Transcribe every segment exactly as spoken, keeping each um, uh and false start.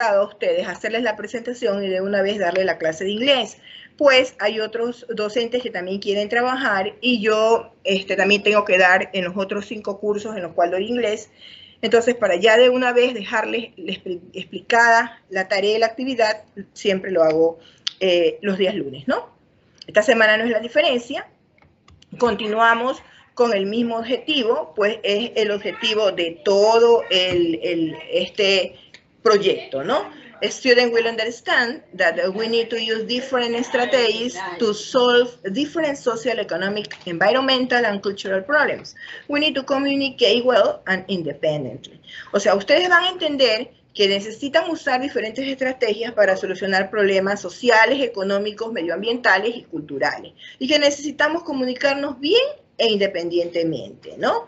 a ustedes hacerles la presentación y de una vez darle la clase de inglés. Pues hay otros docentes que también quieren trabajar y yo este, también tengo que dar en los otros cinco cursos en los cuales doy inglés. Entonces, para ya de una vez dejarles explicada la tarea y la actividad, siempre lo hago eh, los días lunes, ¿no? Esta semana no es la diferencia. Continuamos con el mismo objetivo, pues es el objetivo de todo el, el, este proyecto, ¿no? A student will understand that we need to use different strategies to solve different social, economic, environmental, and cultural problems. We need to communicate well and independently. O sea, ustedes van a entender que necesitan usar diferentes estrategias para solucionar problemas sociales, económicos, medioambientales y culturales. Y que necesitamos comunicarnos bien e independientemente, ¿no?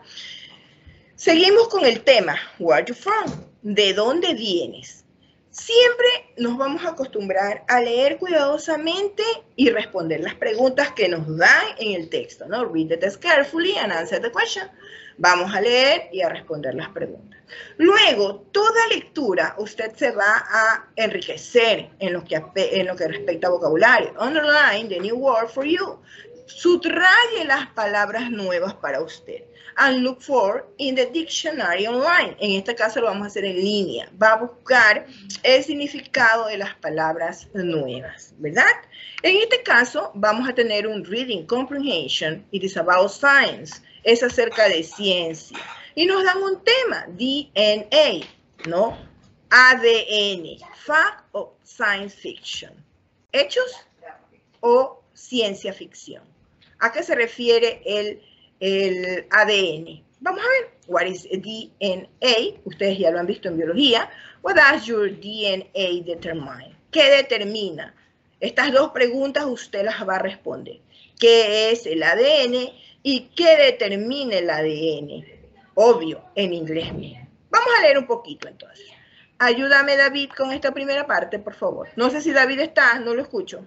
Seguimos con el tema, where are you from? ¿De dónde vienes? Siempre nos vamos a acostumbrar a leer cuidadosamente y responder las preguntas que nos dan en el texto, ¿no? Read the text carefully and answer the question. Vamos a leer y a responder las preguntas. Luego, toda lectura, usted se va a enriquecer en lo que, en lo que respecta a vocabulario. Underline the new word for you. Subraye las palabras nuevas para usted. And look for in the dictionary online. En este caso lo vamos a hacer en línea. Va a buscar el significado de las palabras nuevas, ¿verdad? En este caso vamos a tener un reading comprehension. It is about science. Es acerca de ciencia. Y nos dan un tema, D N A, ¿no? A D N, Fact o Science Fiction. ¿Hechos o ciencia ficción? ¿A qué se refiere el, el A D N? Vamos a ver. What is D N A? Ustedes ya lo han visto en biología. What does your D N A determine? ¿Qué determina? Estas dos preguntas usted las va a responder. ¿Qué es el A D N y qué determina el A D N? Obvio, en inglés mismo. Vamos a leer un poquito entonces. Ayúdame, David, con esta primera parte, por favor. No sé si David está, no lo escucho.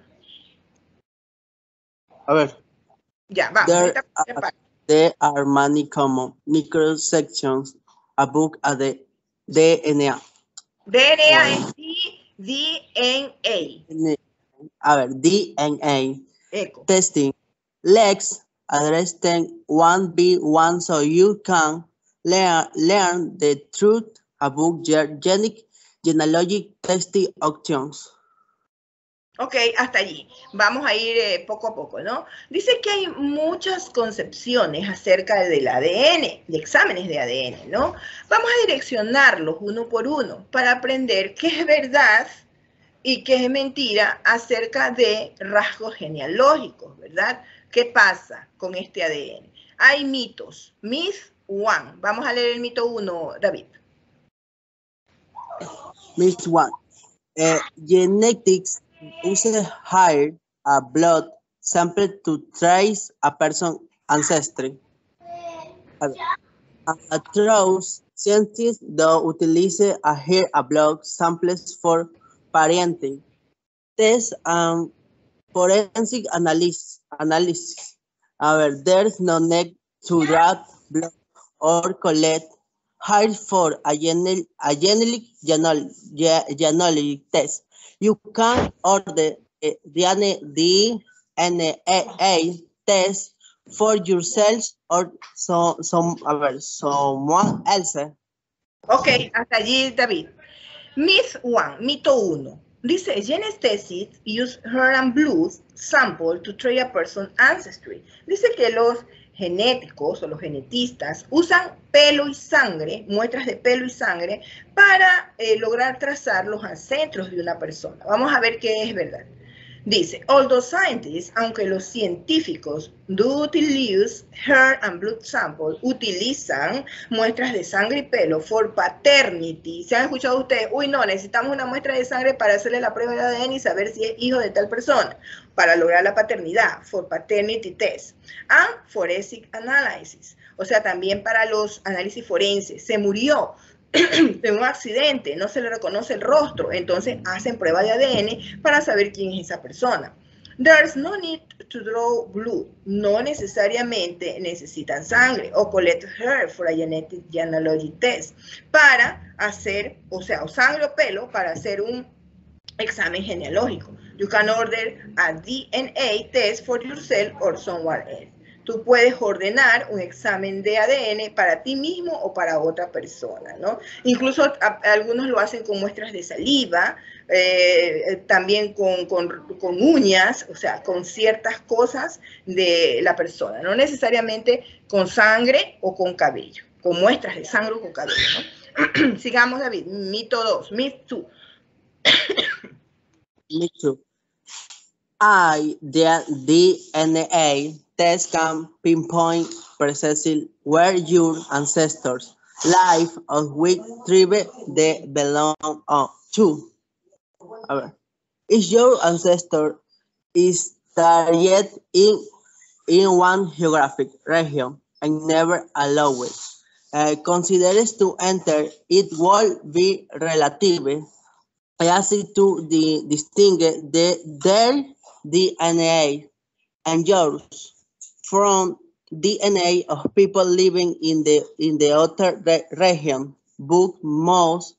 A ver. Ya, vamos. There, esta primera parte. There are many common microsections about a D N A. D N A es D N A. A ver, D N A. Eco. Testing. Let's address them one by one so you can learn, learn the truth about your genetic genealogy testing options. Ok, hasta allí. Vamos a ir eh, poco a poco, ¿no? Dice que hay muchas concepciones acerca del A D N, de exámenes de A D N, ¿no? Vamos a direccionarlos uno por uno para aprender qué es verdad y qué es mentira acerca de rasgos genealógicos, ¿verdad? ¿Qué pasa con este A D N? Hay mitos. Myth one. Vamos a leer el mito uno, David. Myth one. Uh, genetics uses hire a blood sample to trace a person's ancestry. A true scientist though utilize a hair a blood samples for parenting tests and forensic analysis. analysis. A ver, there's no need to draw blood or collect hair for a genetic, a genetic genealogy test. You can order a D N A test for yourself or so, some, a ver, someone else. Ok, hasta allí, David. Myth one, mito uno. Dice, geneticists use hair and blood sample to trace a person's ancestry. Dice que los genéticos o los genetistas usan pelo y sangre, muestras de pelo y sangre, para eh, lograr trazar los ancestros de una persona. Vamos a ver qué es verdad. Dice, although scientists, aunque los científicos do utilize hair and blood sample, utilizan muestras de sangre y pelo for paternity. ¿Se han escuchado ustedes? Uy, no, necesitamos una muestra de sangre para hacerle la prueba de A D N y saber si es hijo de tal persona, para lograr la paternidad, for paternity test. And forensic analysis, o sea, también para los análisis forenses. Se murió en un accidente, no se le reconoce el rostro, entonces hacen prueba de A D N para saber quién es esa persona. There's no need to draw blood. No necesariamente necesitan sangre o collect hair for a genetic genealogy test para hacer, o sea, o sangre o pelo para hacer un examen genealógico. You can order a D N A test for yourself or someone else. Tú puedes ordenar un examen de A D N para ti mismo o para otra persona, ¿no? Incluso a, a algunos lo hacen con muestras de saliva, eh, también con, con, con uñas, o sea, con ciertas cosas de la persona, no necesariamente con sangre o con cabello, con muestras de sangre o con cabello, ¿no? Sigamos, David. Mito dos, myth two. Me too. I, the D N A test can pinpoint precisely where your ancestors live or which tribe they belong to. A ver. If your ancestor is targeted in, in one geographic region and never allowed, uh, considers to enter, it will be relative easy to the, distinguish the, their D N A and yours from D N A of people living in the in the other re region, but most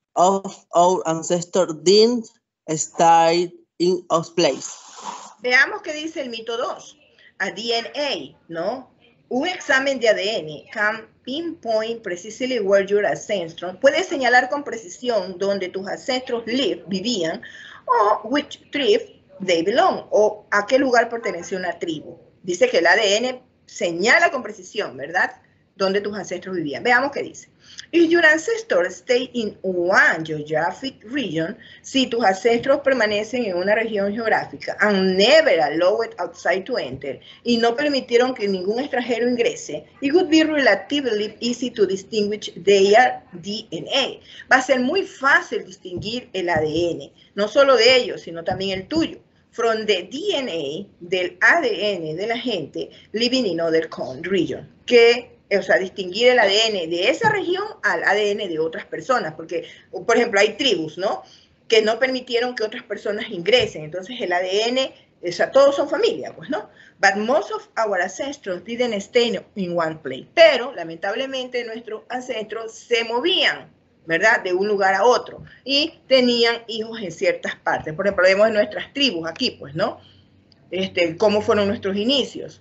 of our ancestors didn't start in a place. Veamos qué dice el mito dos. A D N A, ¿no? Un examen de A D N can pinpoint precisely where your ancestors, puede señalar con precisión donde tus ancestros live, vivían, o which tribe they belong, o a qué lugar pertenece una tribu. Dice que el A D N señala con precisión, ¿verdad?, donde tus ancestros vivían. Veamos qué dice. If your ancestors stay in one geographic region, si tus ancestros permanecen en una región geográfica and never allowed outside to enter, y no permitieron que ningún extranjero ingrese, it would be relatively easy to distinguish their D N A. Va a ser muy fácil distinguir el A D N, no solo de ellos, sino también el tuyo. From the D N A, del A D N de la gente living in other region, que, o sea, distinguir el A D N de esa región al A D N de otras personas, porque, por ejemplo, hay tribus, ¿no?, que no permitieron que otras personas ingresen, entonces el A D N, o sea, todos son familia, pues, ¿no? But most of our ancestors didn't stay in one place, pero, lamentablemente, nuestros ancestros se movían, ¿verdad?, de un lugar a otro, y tenían hijos en ciertas partes. Por ejemplo, vemos en nuestras tribus aquí, pues, ¿no?, este, cómo fueron nuestros inicios,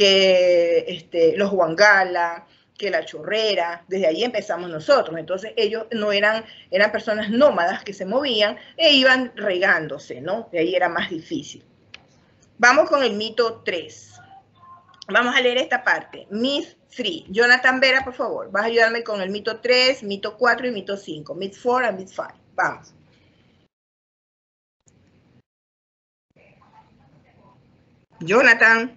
que este, los Wangala, que la Chorrera, desde ahí empezamos nosotros. Entonces ellos no eran, eran personas nómadas que se movían e iban regándose, ¿no? De ahí era más difícil. Vamos con el mito tres. Vamos a leer esta parte. Myth tres. Jonathan Vera, por favor, vas a ayudarme con el mito tres, mito cuatro y mito cinco. Myth cuatro y myth cinco. Vamos. Jonathan.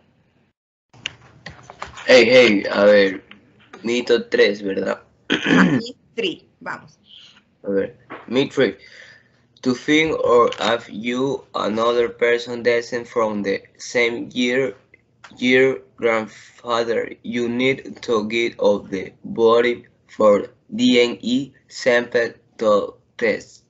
Hey, hey, a ver, mito tres, ¿verdad? Myth tres, vamos. A ver, myth three. To think or have you another person descent from the same year, year grandfather, you need to get of the body for D N A sample to test.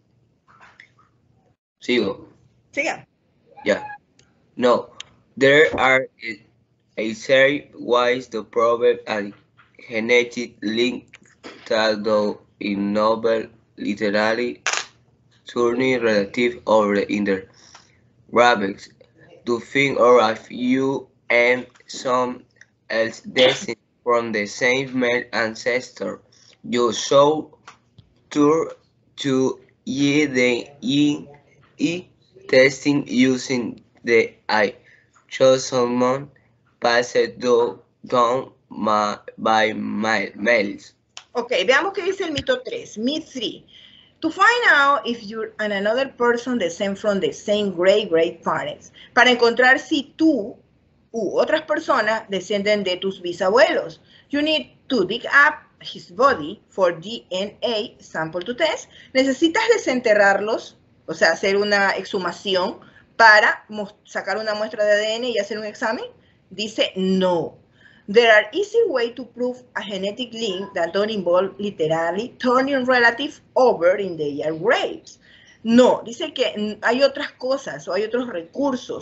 Sigo. Siga. Yeah. No, there are a, a series ways to prove a genetic link that though in novel literally turning relative over in the rabbits to think or if you and some else descend from the same male ancestor, you show to to ye the e e testing using the I chose someone passed do, down ma, by my males. Ok, veamos qué dice el mito tres. Myth three. To find out if you're and another person descend from the same great great parents. Para encontrar si tú u otras personas descienden de tus bisabuelos. You need to dig up his body for D N A sample to test. Necesitas desenterrarlos, o sea, hacer una exhumación para sacar una muestra de A D N y hacer un examen. Dice no. There are easy ways to prove a genetic link that don't involve literally turning relative over in their graves. No, dice que hay otras cosas o hay otros recursos,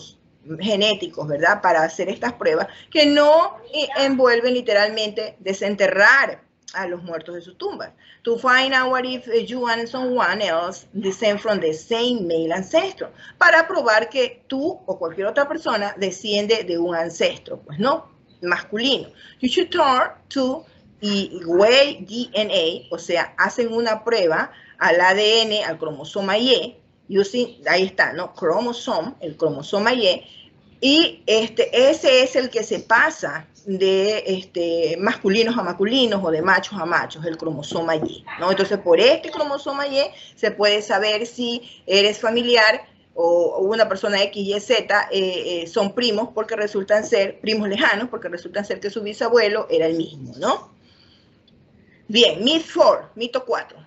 genéticos, ¿verdad? Para hacer estas pruebas que no envuelven literalmente desenterrar a los muertos de sus tumbas. To find out if you and someone else descend from the same male ancestor. Para probar que tú o cualquier otra persona desciende de un ancestro, pues no, masculino. You should turn to y weigh D N A, o sea, hacen una prueba al A D N, al cromosoma Y, using, ahí está, ¿no? Cromosome, el cromosoma Y, y este, ese es el que se pasa de este, masculinos a masculinos o de machos a machos, el cromosoma Y, ¿no? Entonces, por este cromosoma Y se puede saber si eres familiar o una persona X, Y, Z, eh, eh, son primos porque resultan ser, primos lejanos, porque resultan ser que su bisabuelo era el mismo, ¿no? Bien, myth four, mito cuatro.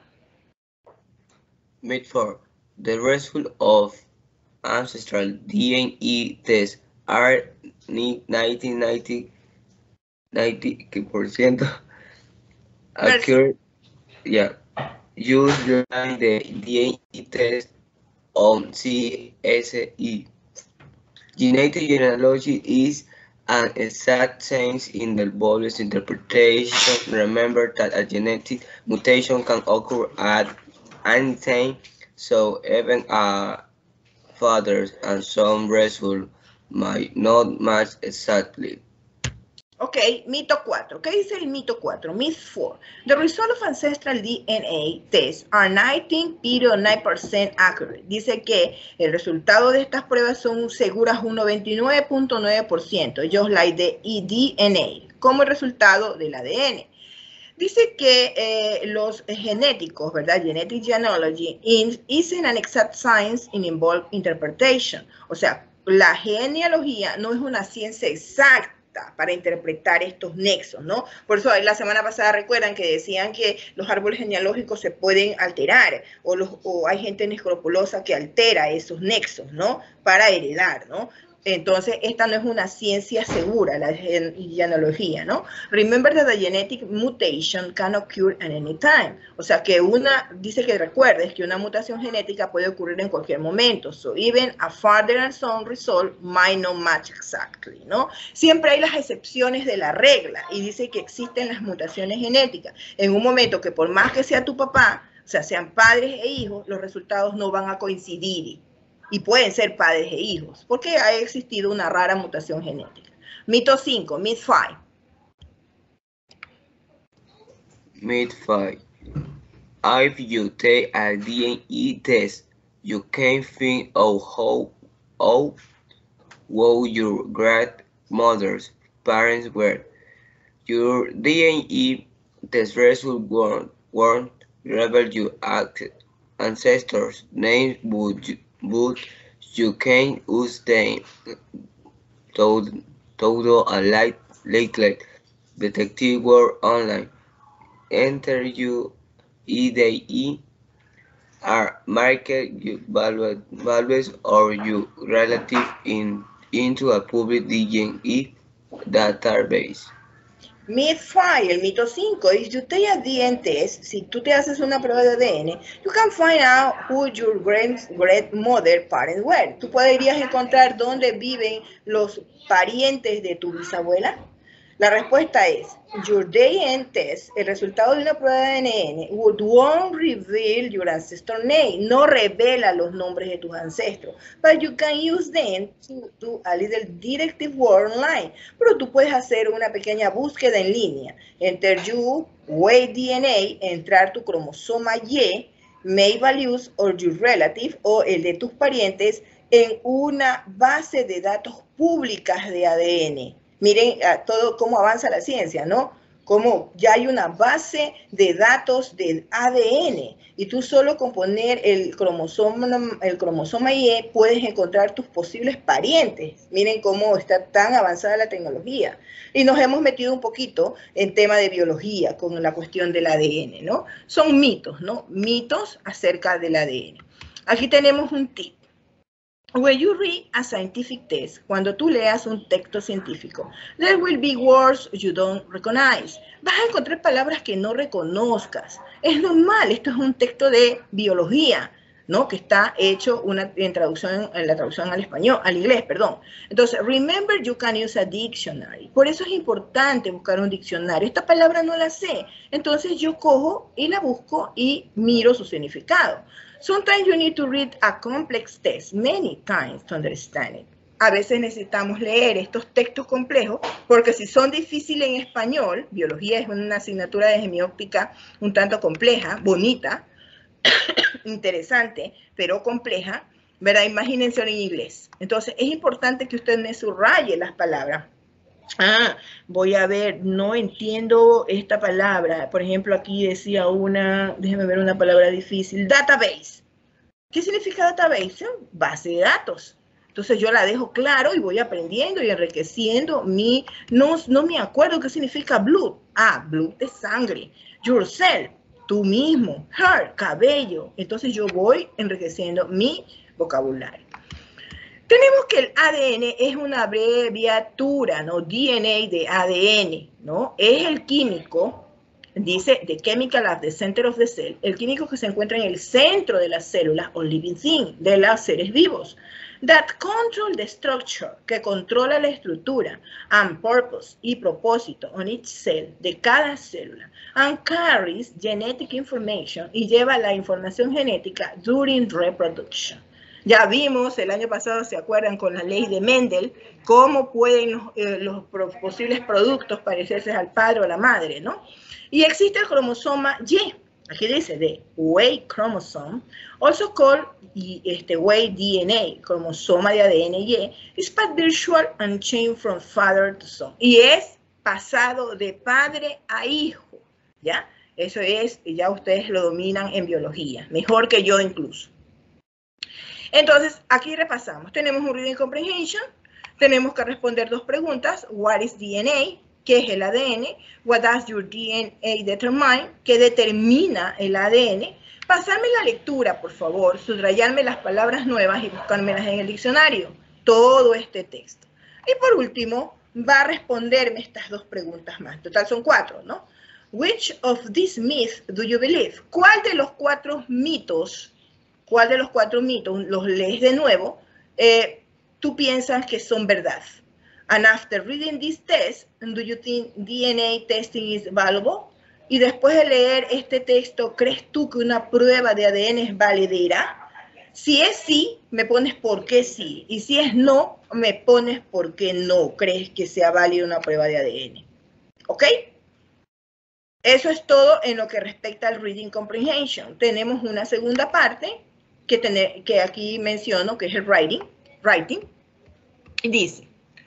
Myth four. The result of ancestral D N A tests are ninety, ninety, ninety percent accurate. Yeah. Use the D N A test on C S E. Genetic genealogy is an exact change in the body's interpretation. Remember that a genetic mutation can occur at any time, so even a father's and son result might not match exactly. Ok, mito cuatro. ¿Qué dice el mito cuatro? Myth four. The result of ancestral D N A tests are nineteen point nine percent accurate. Dice que el resultado de estas pruebas son seguras un noventa y nueve punto nueve por ciento, just like the D N A, como el resultado del A D N. Dice que eh, los genéticos, ¿verdad? Genetic genealogy is an exact science in involved interpretation. O sea, la genealogía no es una ciencia exacta para interpretar estos nexos, ¿no? Por eso la semana pasada recuerdan que decían que los árboles genealógicos se pueden alterar o, los, o hay gente inescrupulosa que altera esos nexos, ¿no? Para heredar, ¿no? Entonces, esta no es una ciencia segura, la genealogía, ¿no? Remember that the genetic mutation can occur at any time. O sea, que una, dice que recuerdes que una mutación genética puede ocurrir en cualquier momento. So, even a father and son result might not match exactly, ¿no? Siempre hay las excepciones de la regla y dice que existen las mutaciones genéticas. En un momento que por más que sea tu papá, o sea, sean padres e hijos, los resultados no van a coincidir. Y pueden ser padres e hijos, porque ha existido una rara mutación genética. Mito cinco, myth five. Myth five. If you take a D N A test, you can think of how, how well your grandmother's parents were. Your D N A test result won't, won't reveal your ancestors' names, but you, but you can use them to, to do a light, late detective work online. Enter your E D E, are market your values or your relative in into a public D N A database. Myth five, el mito cinco, if you take a D N A test, si tú te haces una prueba de A D N, you can find out who your grandmother parents were. Tú podrías encontrar dónde viven los parientes de tu bisabuela. La respuesta es, your D N A test, el resultado de una prueba de A D N, won't reveal your ancestor name, no revela los nombres de tus ancestros, but you can use them to do a little detective work online. Pero tú puedes hacer una pequeña búsqueda en línea, enter you, weigh D N A, entrar tu cromosoma Y, may values or your relative, o el de tus parientes, en una base de datos públicas de A D N. Miren uh, todo cómo avanza la ciencia, ¿no? Cómo ya hay una base de datos del A D N y tú solo con poner el cromosoma, el cromosoma Y puedes encontrar tus posibles parientes. Miren cómo está tan avanzada la tecnología. Y nos hemos metido un poquito en tema de biología con la cuestión del A D N, ¿no? Son mitos, ¿no? Mitos acerca del A D N. Aquí tenemos un tip. When you read a scientific text, cuando tú leas un texto científico, there will be words you don't recognize. Vas a encontrar palabras que no reconozcas. Es normal, esto es un texto de biología, ¿no? Que está hecho una, en, traducción, en la traducción al español, al inglés, perdón. Entonces, remember you can use a dictionary. Por eso es importante buscar un diccionario. Esta palabra no la sé. Entonces, yo cojo y la busco y miro su significado. Sometimes you need to read a complex text many times to understand it. A veces necesitamos leer estos textos complejos, porque si son difíciles en español, biología es una asignatura desde mi óptica un tanto compleja, bonita, interesante, pero compleja, ¿verdad? Imagínense en inglés. Entonces, es importante que usted me subraye las palabras. Ah, voy a ver, no entiendo esta palabra. Por ejemplo, aquí decía una, déjeme ver una palabra difícil, database. ¿Qué significa database? Base de datos. Entonces yo la dejo claro y voy aprendiendo y enriqueciendo mi, no, no me acuerdo qué significa blood. Ah, blood es sangre. Yourself, tú mismo. Hair, cabello. Entonces yo voy enriqueciendo mi vocabulario. Tenemos que el A D N es una abreviatura, ¿no? D N A de A D N, ¿no? Es el químico, dice, the chemical at the center of the cell, el químico que se encuentra en el centro de las células o living thing, de los seres vivos. That control the structure, que controla la estructura, and purpose, y propósito, on each cell, de cada célula, and carries genetic information, y lleva la información genética during reproduction. Ya vimos el año pasado, ¿se acuerdan? Con la ley de Mendel, cómo pueden los, eh, los posibles productos parecerse al padre o a la madre, ¿no? Y existe el cromosoma Y. Aquí dice de Y chromosome, also called y, este, Y D N A, cromosoma de A D N Y, is passed virtual and chain from father to son. Y es pasado de padre a hijo, ¿ya? Eso es, ya ustedes lo dominan en biología, mejor que yo incluso. Entonces, aquí repasamos. Tenemos un reading comprehension, tenemos que responder dos preguntas. What is D N A? ¿Qué es el A D N? What does your D N A determine? ¿Qué determina el A D N? Pasarme la lectura, por favor, subrayarme las palabras nuevas y buscármelas en el diccionario. Todo este texto. Y por último, va a responderme estas dos preguntas más. Total son cuatro, ¿no? Which of these myths do you believe? ¿Cuál de los cuatro mitos, cuál de los cuatro mitos, los lees de nuevo, eh, tú piensas que son verdad? And after reading this test, do you think D N A testing is valuable? Y después de leer este texto, ¿crees tú que una prueba de A D N es valedera? Si es sí, me pones por qué sí. Y si es no, me pones por qué no crees que sea válida una prueba de A D N. ¿Ok? Eso es todo en lo que respecta al Reading Comprehension. Tenemos una segunda parte que, tener, que aquí menciono, que es el Writing. writing. Y dice,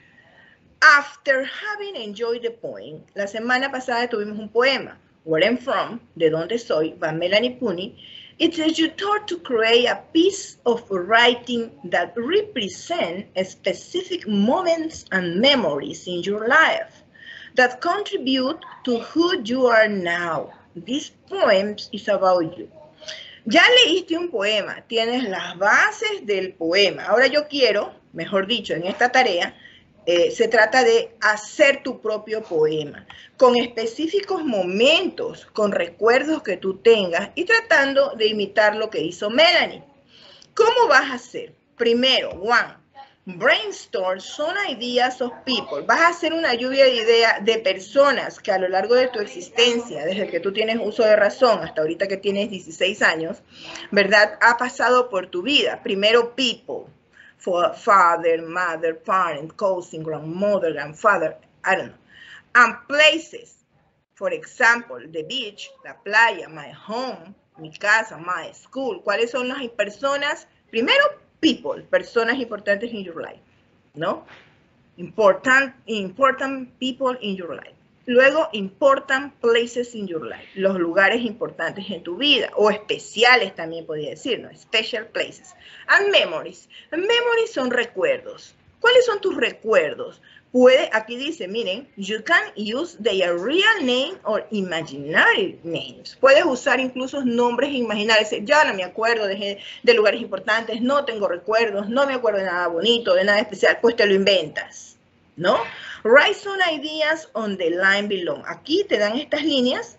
after having enjoyed the poem, la semana pasada tuvimos un poema, Where I'm From, de donde soy, by Melanie Pooney. It is your turn to create a piece of writing that represent specific moments and memories in your life that contribute to who you are now. This poem is about you. Ya leíste un poema, tienes las bases del poema. Ahora yo quiero, mejor dicho, en esta tarea, Eh, se trata de hacer tu propio poema, con específicos momentos, con recuerdos que tú tengas y tratando de imitar lo que hizo Melanie. ¿Cómo vas a hacer? Primero, one, brainstorm some ideas of people. Vas a hacer una lluvia de ideas de personas que a lo largo de tu existencia, desde que tú tienes uso de razón hasta ahorita que tienes dieciséis años, ¿verdad? Ha pasado por tu vida. Primero, people. For father, mother, parent, cousin, grandmother, grandfather, I don't know. And places, for example, the beach, la playa, my home, mi casa, my school. ¿Cuáles son las personas? Primero, people, personas importantes in your life, ¿no? Important, important people in your life. Luego, important places in your life, los lugares importantes en tu vida, o especiales también podría decir, ¿no? Special places. And memories. Memories son recuerdos. ¿Cuáles son tus recuerdos? Puede, aquí dice, miren, you can use their real name or imaginary names. Puedes usar incluso nombres imaginarios. Ya no me acuerdo de, de lugares importantes, no tengo recuerdos, no me acuerdo de nada bonito, de nada especial, pues te lo inventas, ¿no? Write some ideas on the line below. Aquí te dan estas líneas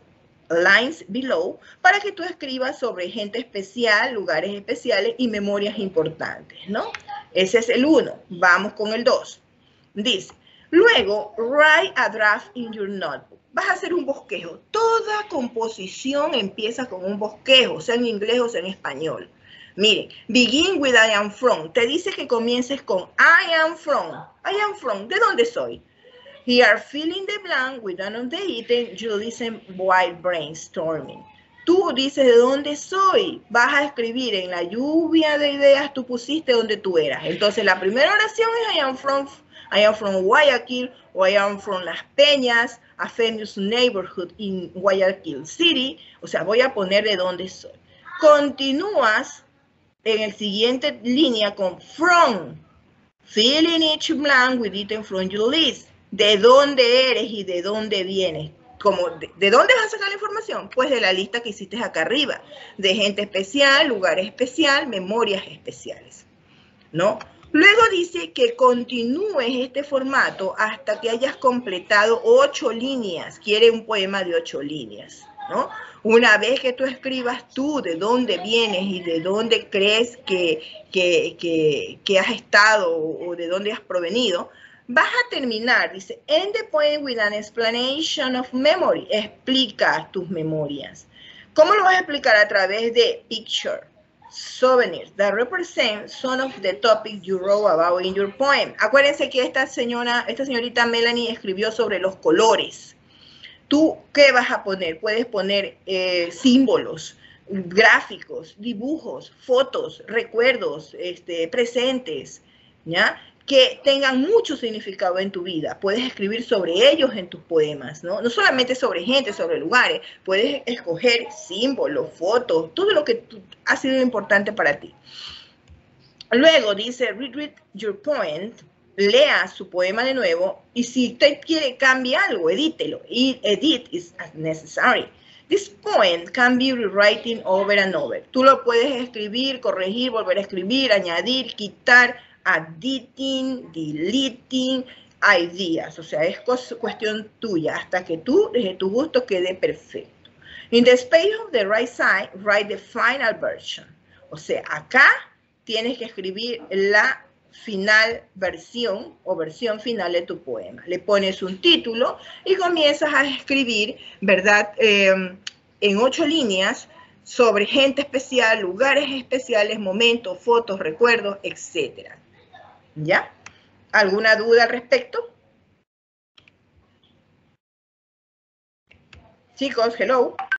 lines below para que tú escribas sobre gente especial, lugares especiales y memorias importantes, ¿no? Ese es el uno. Vamos con el dos. Dice, luego, write a draft in your notebook. Vas a hacer un bosquejo. Toda composición empieza con un bosquejo, sea en inglés o sea en español. Miren, begin with I am from. Te dice que comiences con I am from. I am from. ¿De dónde soy? Here, fill in the blank with none of the item, you listen while brainstorming. Tú dices de dónde soy. Vas a escribir en la lluvia de ideas, tú pusiste donde tú eras. Entonces, la primera oración es I am from, I am from Guayaquil, o I am from Las Peñas, a famous neighborhood in Guayaquil City. O sea, voy a poner de dónde soy. Continúas en el siguiente línea con from. Fill in each blank with item from your list. ¿De dónde eres y de dónde vienes? Como, de, ¿De dónde vas a sacar la información? Pues de la lista que hiciste acá arriba. De gente especial, lugares especial, memorias especiales, ¿no? Luego dice que continúes este formato hasta que hayas completado ocho líneas. Quiere un poema de ocho líneas, ¿no? Una vez que tú escribas tú de dónde vienes y de dónde crees que, que, que, que has estado o de dónde has provenido, vas a terminar, dice, end the poem with an explanation of memory. Explica tus memorias. ¿Cómo lo vas a explicar? A través de picture, souvenirs that represent some of the topics you wrote about in your poem. Acuérdense que esta señora, esta señorita Melanie escribió sobre los colores. ¿Tú qué vas a poner? Puedes poner eh, símbolos, gráficos, dibujos, fotos, recuerdos, este, presentes, ¿ya? Que tengan mucho significado en tu vida. Puedes escribir sobre ellos en tus poemas, ¿no? No solamente sobre gente, sobre lugares. Puedes escoger símbolos, fotos, todo lo que ha sido importante para ti. Luego dice, reread your poem, lea su poema de nuevo, y si usted quiere cambiar algo, edítelo. Edit is necessary. This poem can be rewriting over and over. Tú lo puedes escribir, corregir, volver a escribir, añadir, quitar, editing, deleting, ideas. O sea, es cuestión tuya hasta que tú, desde tu gusto, quede perfecto. In the space of the right side, write the final version. O sea, acá tienes que escribir la final versión o versión final de tu poema. Le pones un título y comienzas a escribir, ¿verdad? Eh, en ocho líneas sobre gente especial, lugares especiales, momentos, fotos, recuerdos, etcétera. ¿Ya? ¿Alguna duda al respecto? Chicos, hello.